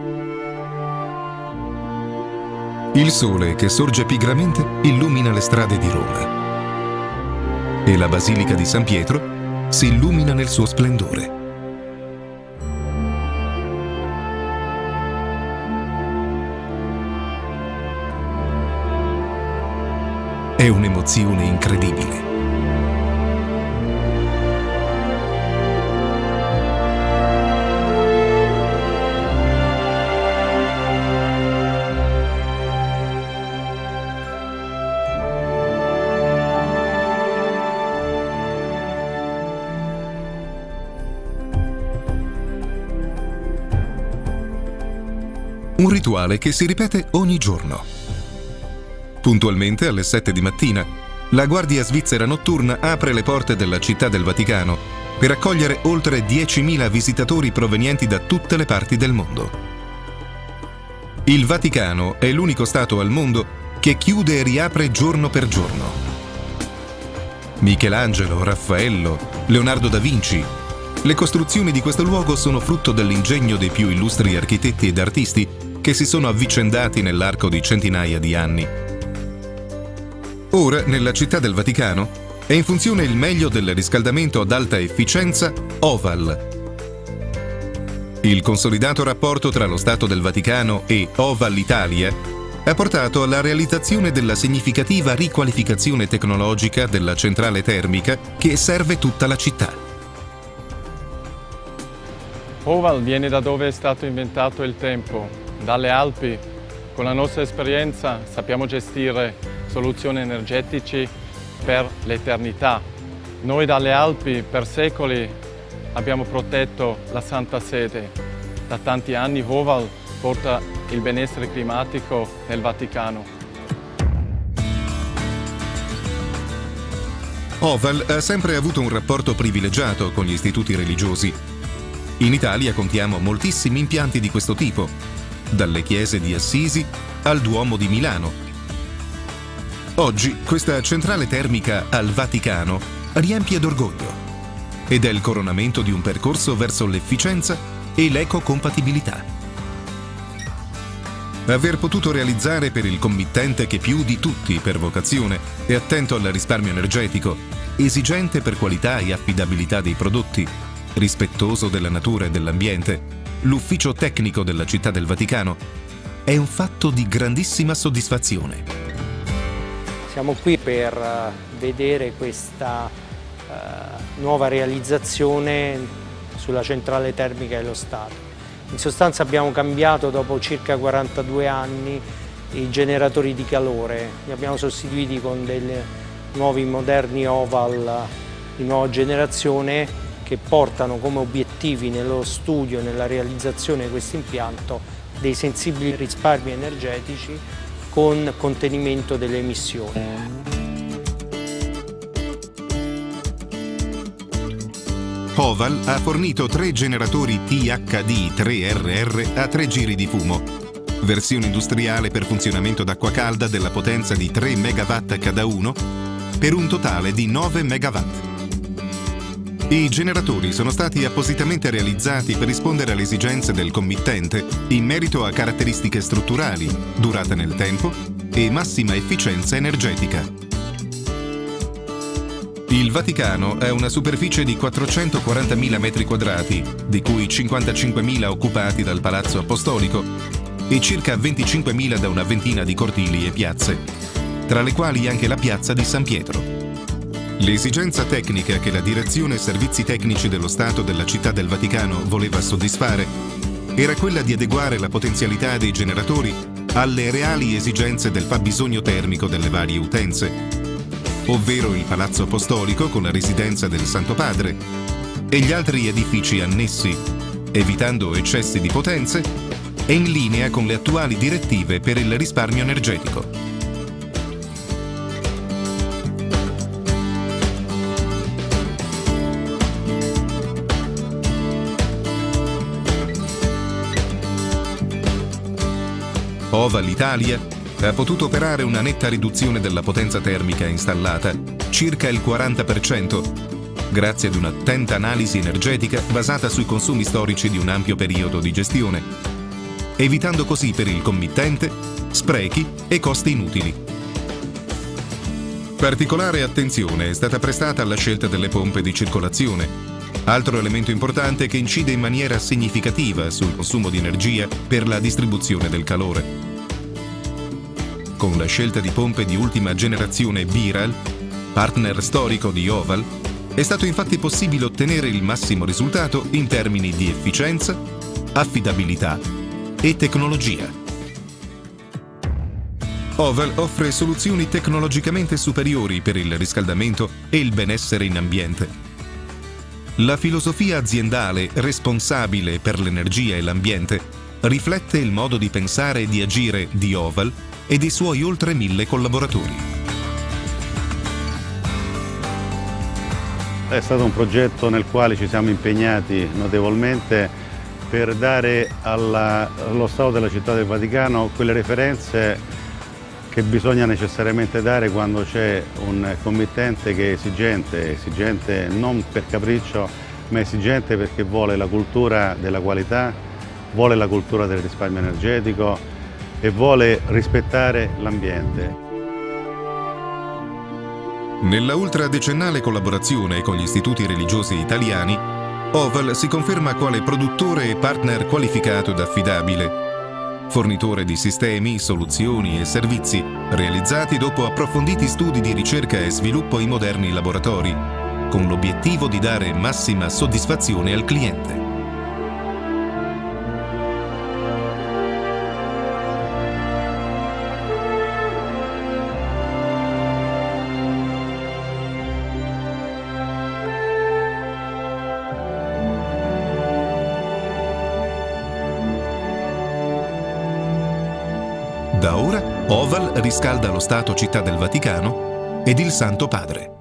Il sole, che sorge pigramente, illumina le strade di Roma e la Basilica di San Pietro si illumina nel suo splendore. È un'emozione incredibile. Un rituale che si ripete ogni giorno. Puntualmente alle 7 di mattina, la Guardia Svizzera Notturna apre le porte della Città del Vaticano per accogliere oltre 10.000 visitatori provenienti da tutte le parti del mondo. Il Vaticano è l'unico Stato al mondo che chiude e riapre giorno per giorno. Michelangelo, Raffaello, Leonardo da Vinci. Le costruzioni di questo luogo sono frutto dell'ingegno dei più illustri architetti ed artisti che si sono avvicendati nell'arco di centinaia di anni. Ora, nella Città del Vaticano, è in funzione il meglio del riscaldamento ad alta efficienza Oval. Il consolidato rapporto tra lo Stato del Vaticano e Oval Italia ha portato alla realizzazione della significativa riqualificazione tecnologica della centrale termica che serve tutta la città. Oval viene da dove è stato inventato il tempo, dalle Alpi. Con la nostra esperienza sappiamo gestire soluzioni energetiche per l'eternità. Noi dalle Alpi per secoli abbiamo protetto la Santa Sede. Da tanti anni Oval porta il benessere climatico nel Vaticano. Oval ha sempre avuto un rapporto privilegiato con gli istituti religiosi. In Italia contiamo moltissimi impianti di questo tipo, dalle chiese di Assisi al Duomo di Milano. Oggi questa centrale termica al Vaticano riempie d'orgoglio ed è il coronamento di un percorso verso l'efficienza e l'ecocompatibilità. Aver potuto realizzare per il committente che più di tutti per vocazione è attento al risparmio energetico, esigente per qualità e affidabilità dei prodotti, rispettoso della natura e dell'ambiente, l'ufficio tecnico della Città del Vaticano, è un fatto di grandissima soddisfazione. Siamo qui per vedere questa nuova realizzazione sulla centrale termica dello Stato. In sostanza abbiamo cambiato dopo circa 42 anni i generatori di calore, li abbiamo sostituiti con dei nuovi moderni Oval di nuova generazione che portano come obiettivi nello studio e nella realizzazione di questo impianto dei sensibili risparmi energetici con contenimento delle emissioni. Oval ha fornito 3 generatori THD 3RR a 3 giri di fumo, versione industriale per funzionamento d'acqua calda della potenza di 3 MW cada uno, per un totale di 9 MW. I generatori sono stati appositamente realizzati per rispondere alle esigenze del committente in merito a caratteristiche strutturali, durata nel tempo e massima efficienza energetica. Il Vaticano ha una superficie di 440.000 metri quadrati, di cui 55.000 occupati dal Palazzo Apostolico e circa 25.000 da una ventina di cortili e piazze, tra le quali anche la piazza di San Pietro. L'esigenza tecnica che la Direzione Servizi Tecnici dello Stato della Città del Vaticano voleva soddisfare era quella di adeguare la potenzialità dei generatori alle reali esigenze del fabbisogno termico delle varie utenze, ovvero il Palazzo Apostolico con la residenza del Santo Padre e gli altri edifici annessi, evitando eccessi di potenze e in linea con le attuali direttive per il risparmio energetico. Oval Italia ha potuto operare una netta riduzione della potenza termica installata, circa il 40%, grazie ad un'attenta analisi energetica basata sui consumi storici di un ampio periodo di gestione. evitando così per il committente sprechi e costi inutili. Particolare attenzione è stata prestata alla scelta delle pompe di circolazione, altro elemento importante che incide in maniera significativa sul consumo di energia per la distribuzione del calore. Con la scelta di pompe di ultima generazione Biral, partner storico di Oval, è stato infatti possibile ottenere il massimo risultato in termini di efficienza, affidabilità e tecnologia. Oval offre soluzioni tecnologicamente superiori per il riscaldamento e il benessere in ambiente. La filosofia aziendale responsabile per l'energia e l'ambiente riflette il modo di pensare e di agire di Oval e dei suoi oltre 1000 collaboratori. È stato un progetto nel quale ci siamo impegnati notevolmente per dare allo Stato della Città del Vaticano quelle referenze che bisogna necessariamente dare quando c'è un committente che è esigente non per capriccio, ma esigente perché vuole la cultura della qualità, vuole la cultura del risparmio energetico e vuole rispettare l'ambiente. Nella ultradecennale collaborazione con gli istituti religiosi italiani, Oval si conferma quale produttore e partner qualificato ed affidabile, fornitore di sistemi, soluzioni e servizi realizzati dopo approfonditi studi di ricerca e sviluppo in moderni laboratori, con l'obiettivo di dare massima soddisfazione al cliente. Da ora Oval riscalda lo Stato Città del Vaticano ed il Santo Padre.